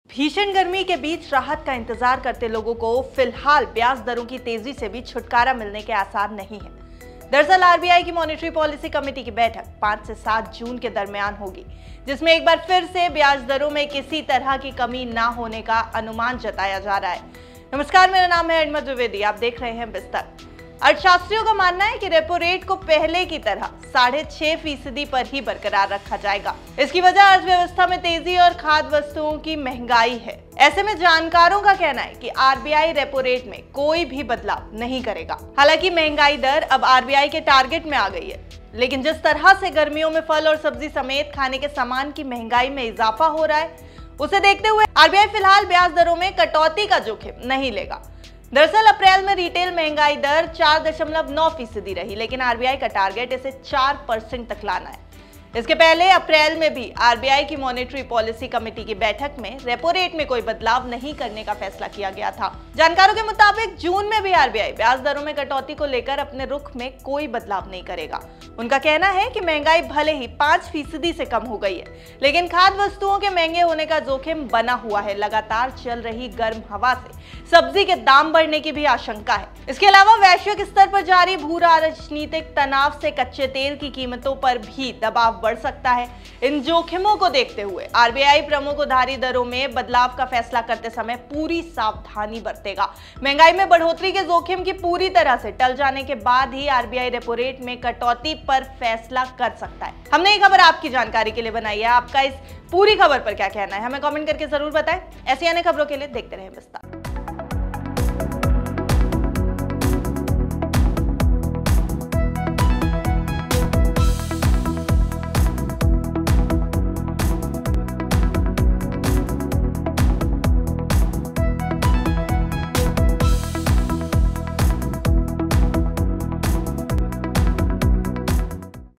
भीषण गर्मी के बीच राहत का इंतजार करते लोगों को फिलहाल ब्याज दरों की तेजी से भी छुटकारा मिलने के आसार नहीं है। दरअसल आरबीआई की मॉनेटरी पॉलिसी कमेटी की बैठक 5 से 7 जून के दरमियान होगी, जिसमें एक बार फिर से ब्याज दरों में किसी तरह की कमी ना होने का अनुमान जताया जा रहा है। नमस्कार, मेरा नाम है अहमद द्विवेदी, आप देख रहे हैं बिस्तर। अर्थशास्त्रियों का मानना है कि रेपो रेट को पहले की तरह 6.5% पर ही बरकरार रखा जाएगा। इसकी वजह अर्थव्यवस्था में तेजी और खाद्य वस्तुओं की महंगाई है। ऐसे में जानकारों का कहना है कि आरबीआई रेपो रेट में कोई भी बदलाव नहीं करेगा। हालांकि महंगाई दर अब आरबीआई के टारगेट में आ गई है, लेकिन जिस तरह से गर्मियों में फल और सब्जी समेत खाने के सामान की महंगाई में इजाफा हो रहा है, उसे देखते हुए आरबीआई फिलहाल ब्याज दरों में कटौती का जोखिम नहीं लेगा। दरअसल अप्रैल में रिटेल महंगाई दर 4.9% रही, लेकिन आरबीआई का टारगेट इसे 4% तक लाना है। इसके पहले अप्रैल में भी आरबीआई की मॉनेटरी पॉलिसी कमेटी की बैठक में रेपो रेट में कोई बदलाव नहीं करने का फैसला किया गया था। जानकारों के मुताबिक जून में भी आरबीआई ब्याज दरों में कटौती को लेकर अपने रुख में कोई बदलाव नहीं करेगा। उनका कहना है कि महंगाई भले ही 5% से कम हो गई है, लेकिन खाद्य वस्तुओं के महंगे होने का जोखिम बना हुआ है। लगातार चल रही गर्म हवा से सब्जी के दाम बढ़ने की भी आशंका है। इसके अलावा वैश्विक स्तर पर जारी भू राजनीतिक तनाव से कच्चे तेल की कीमतों पर भी दबाव बढ़ सकता है। इन जोखिमों को देखते हुए आरबीआई प्रमुख उधारी दरों में बदलाव का फैसला करते समय पूरी सावधानी बरतेगा। महंगाई में बढ़ोतरी के जोखिम की पूरी तरह से टल जाने के बाद ही आरबीआई रेपो रेट में कटौती पर फैसला कर सकता है। हमने ये खबर आपकी जानकारी के लिए बनाई है। आपका इस पूरी खबर पर क्या कहना है, हमें कमेंट करके जरूर बताएं। ऐसी अन्य खबरों के लिए देखते रहें बिस्तर।